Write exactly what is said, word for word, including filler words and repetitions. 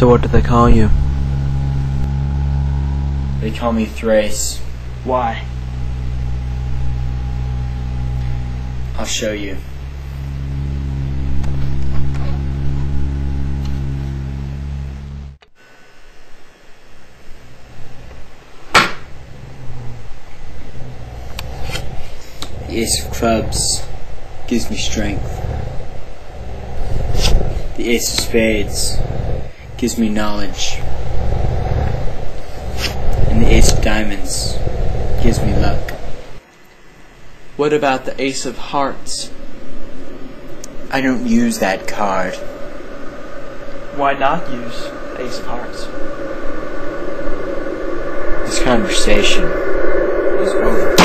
So what do they call you? They call me Thrace. Why? I'll show you. The Ace of Clubs gives me strength. The Ace of Spades gives me knowledge. And the Ace of Diamonds gives me luck. What about the Ace of Hearts? I don't use that card. Why not use the Ace of Hearts? This conversation is over.